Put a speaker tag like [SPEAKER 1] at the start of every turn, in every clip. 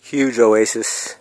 [SPEAKER 1] Huge oasis.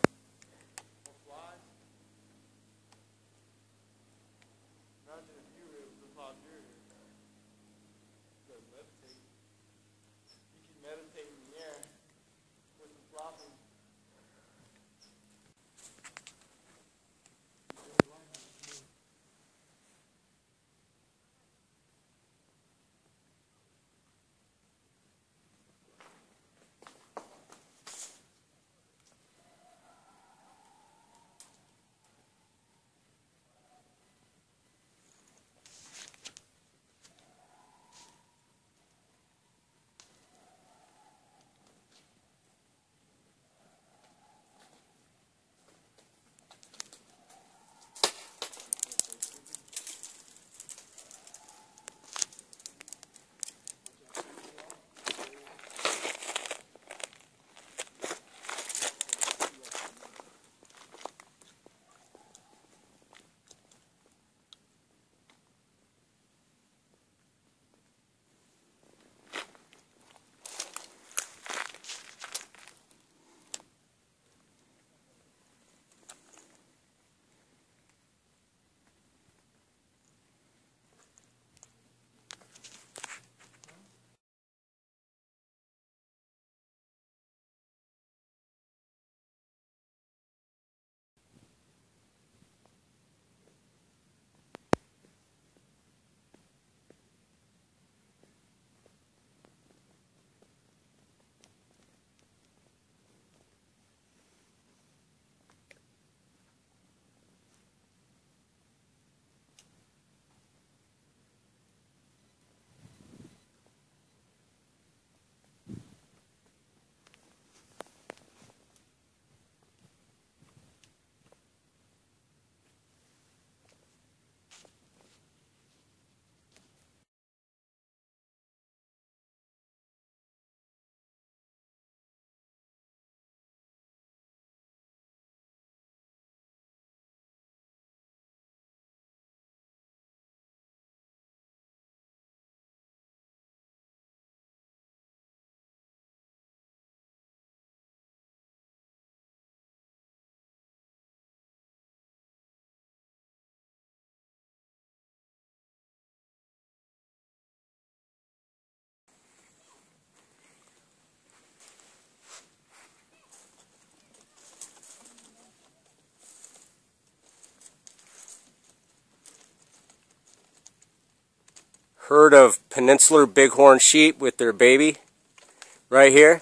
[SPEAKER 1] Herd of peninsular bighorn sheep with their baby right here.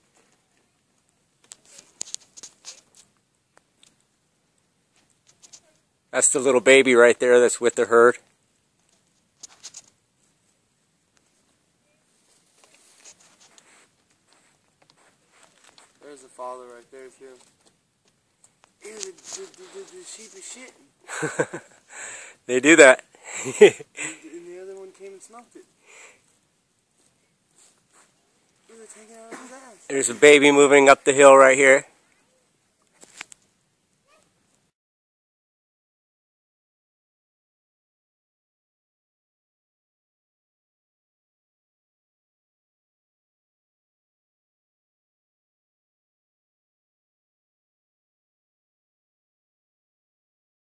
[SPEAKER 1] That's the little baby right there that's with the herd.
[SPEAKER 2] There's the father right there too. Ew, the sheep is shitting.
[SPEAKER 1] They do that.
[SPEAKER 2] And the other one came and smoked it. Ew, it's hanging out of his ass.
[SPEAKER 1] There's a baby moving up the hill right here.